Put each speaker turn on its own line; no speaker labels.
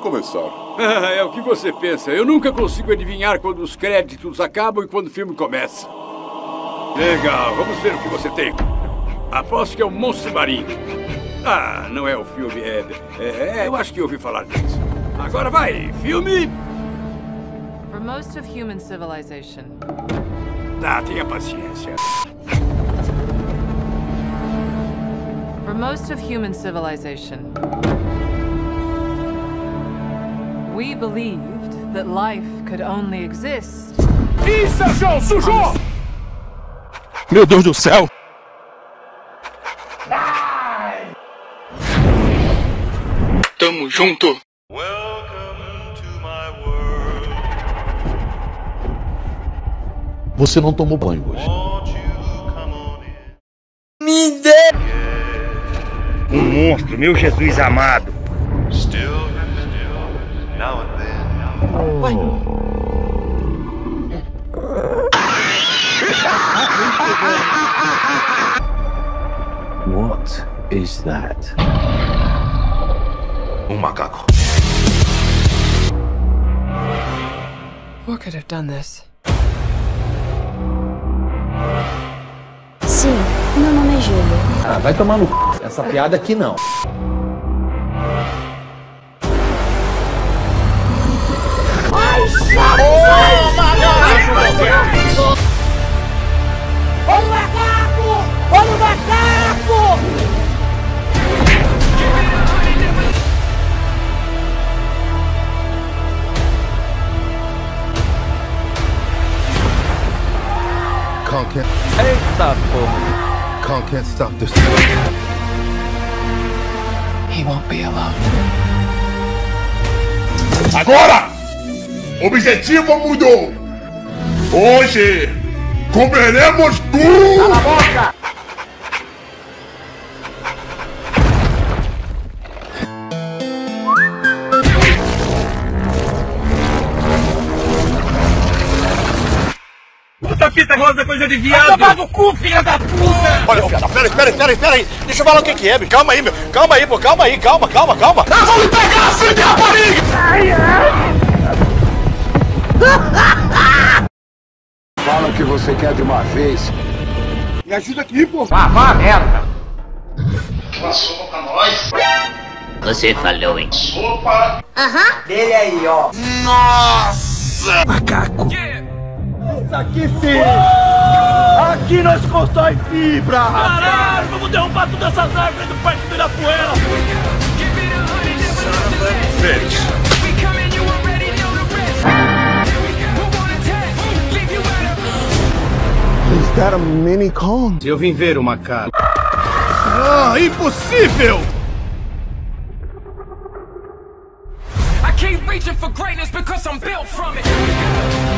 começar.
É o que você pensa. Eu nunca consigo adivinhar quando os créditos acabam e quando o filme começa. Legal, vamos ver o que você tem. Aposto que é um monstro marinho. Ah, não é o filme, eu acho que ouvi falar disso. Agora vai, filme!
For most of human civilization.
Tá, tenha paciência.
For most of human civilization, we believed that life could only exist.
Ih, Sérgio, sujou!
Meu Deus do céu! Tamo junto!
Você não tomou banho hoje.
Me dê! Um monstro, meu Jesus amado!
What is that?
Macaco.
What could have done this?
Sim, meu nome é Júlia.
Ah, vai tomar no c... Essa piada aqui não.
Ai, chato!
Olha o macaco! Olha o macaco!
Eita porra!
Can't stop this.
He won't be alone.
Agora! O objetivo mudou! Hoje comeremos tudo!
Cala a boca! Puta fita rosa, coisa de viado! Vai tomar no cu, filha da puta!
Olha, espera aí. Deixa eu falar o que é, calma aí, meu. Calma aí, pô, calma.
Nós vamos me pegar, filho de rapariga!
Fala o que você quer de uma vez.
Me ajuda aqui, pô.
Vá, merda!
Uma sopa pra nós.
Você falou, hein?
Sopa.
Dele aí, ó.
Macaco!
Isso aqui sim! Aqui nós constrói fibra! Caralho, vamos derrubar todas essas árvores do Parque do Ibirapuera!
Is that a mini Kong?
Eu vim ver o macaco. Ah, impossível!
I keep reaching for greatness because I'm built from it.